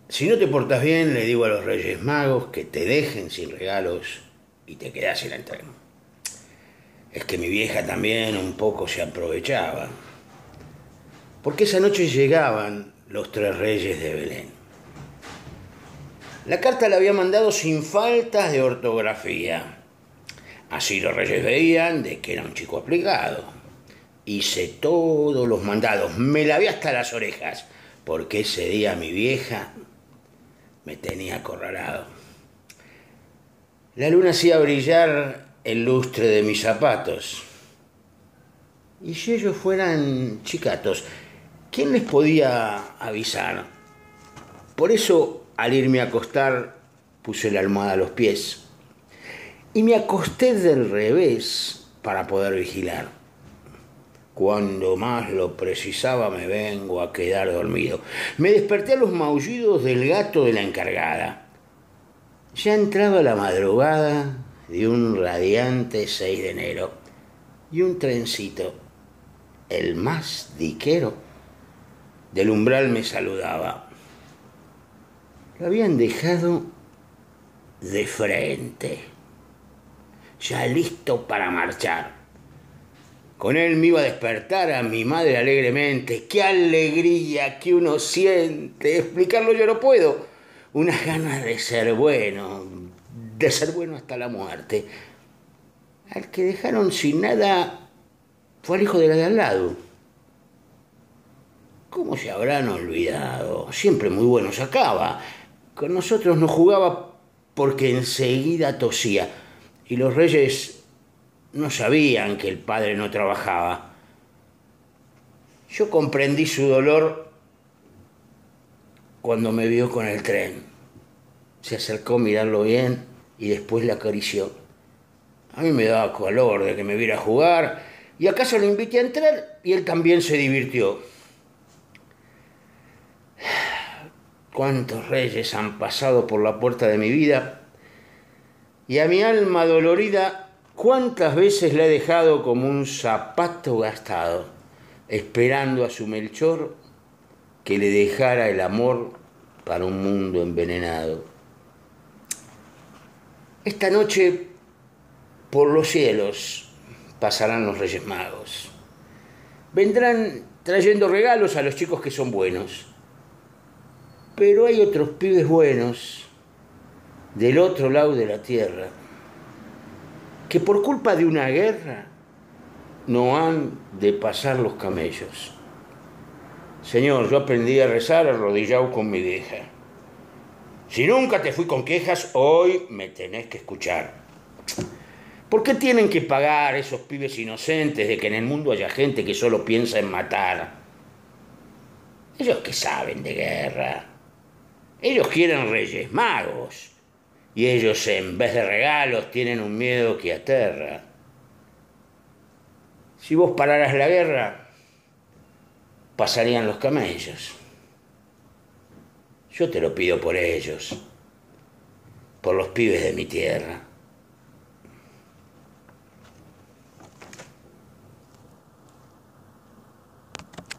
Si no te portas bien, le digo a los Reyes Magos que te dejen sin regalos y te quedás sin el tren. Es que mi vieja también un poco se aprovechaba, porque esa noche llegaban los tres reyes de Belén. La carta la había mandado sin faltas de ortografía. Así los reyes veían de que era un chico aplicado. Hice todos los mandados, me lavé hasta las orejas, porque ese día mi vieja me tenía acorralado. La luna hacía brillar el lustre de mis zapatos. Y si ellos fueran chicatos, ¿quién les podía avisar? Por eso, al irme a acostar, puse la almohada a los pies. Y me acosté del revés para poder vigilar. Cuando más lo precisaba me vengo a quedar dormido. Me desperté a los maullidos del gato de la encargada. Ya entraba la madrugada de un radiante 6 de enero y un trencito, el más diquero, del umbral me saludaba. Lo habían dejado de frente, ya listo para marchar. Con él me iba a despertar a mi madre alegremente. ¡Qué alegría que uno siente! Explicarlo yo no puedo. Unas ganas de ser bueno hasta la muerte. Al que dejaron sin nada fue al hijo de la de al lado. ¿Cómo se habrán olvidado? Siempre muy bueno sacaba. Con nosotros no jugaba porque enseguida tosía. Y los reyes no sabían que el padre no trabajaba. Yo comprendí su dolor cuando me vio con el tren. Se acercó a mirarlo bien y después le acarició. A mí me daba calor de que me viera jugar y acaso lo invité a entrar y él también se divirtió. Cuántos reyes han pasado por la puerta de mi vida y a mi alma dolorida cuántas veces la he dejado como un zapato gastado, esperando a su Melchor que le dejara el amor para un mundo envenenado. Esta noche por los cielos pasarán los Reyes Magos. Vendrán trayendo regalos a los chicos que son buenos. Pero hay otros pibes buenos del otro lado de la tierra que por culpa de una guerra no han de pasar los camellos. Señor, yo aprendí a rezar arrodillado con mi vieja. Si nunca te fui con quejas, hoy me tenés que escuchar. ¿Por qué tienen que pagar esos pibes inocentes de que en el mundo haya gente que solo piensa en matar? Ellos que saben de guerra. Ellos quieren Reyes Magos. Y ellos en vez de regalos tienen un miedo que aterra. Si vos pararas la guerra, pasarían los camellos. Yo te lo pido por ellos, por los pibes de mi tierra.